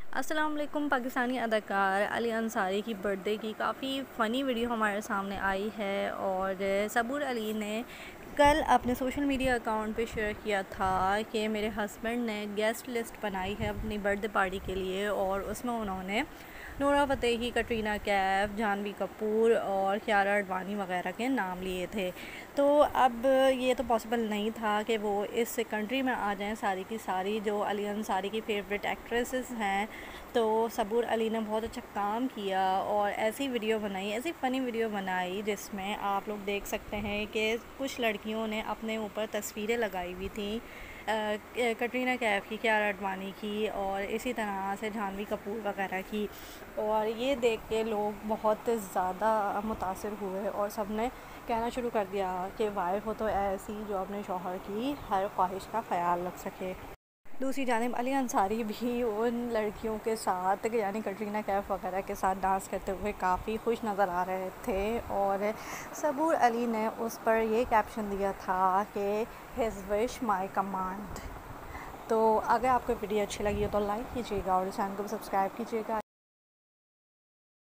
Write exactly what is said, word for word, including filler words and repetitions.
अस्सलाम वालेकुम। पाकिस्तानी अदाकार अली अंसारी की बर्थडे की काफ़ी फ़नी वीडियो हमारे सामने आई है और सबूर अली ने कल अपने सोशल मीडिया अकाउंट पे शेयर किया था कि मेरे हस्बैंड ने गेस्ट लिस्ट बनाई है अपनी बर्थडे पार्टी के लिए और उसमें उन्होंने नूरा फ़तेही, कटरीना कैफ, जानवी कपूर और कियारा आडवाणी वगैरह के नाम लिए थे। तो अब ये तो पॉसिबल नहीं था कि वो इस कंट्री में आ जाएं सारी की सारी जो अली अंसारी की फ़ेवरेट एक्ट्रेसेस हैं। तो सबूर अली ने बहुत अच्छा काम किया और ऐसी वीडियो बनाई, ऐसी फ़नी वीडियो बनाई जिसमें आप लोग देख सकते हैं कि कुछ लड़कियों ने अपने ऊपर तस्वीरें लगाई हुई थी, कटरीना कैफ़ की, कियारा आडवाणी की और इसी तरह से जानवी कपूर वगैरह की। और ये देख के लोग बहुत ज़्यादा मुतासिर हुए और सब ने कहना शुरू कर दिया कि वाइफ हो तो ऐसी जो अपने शौहर की हर ख्वाहिश का ख़याल रख सके। दूसरी जानिब अली अंसारी भी उन लड़कियों के साथ यानी कटरीना कैफ़ वगैरह के साथ डांस करते हुए काफ़ी खुश नज़र आ रहे थे और सबूर अली ने उस पर ये कैप्शन दिया था कि हिज विश माय कमांड। तो अगर आपको वीडियो अच्छी लगी हो तो लाइक कीजिएगा और चैनल को सब्सक्राइब कीजिएगा।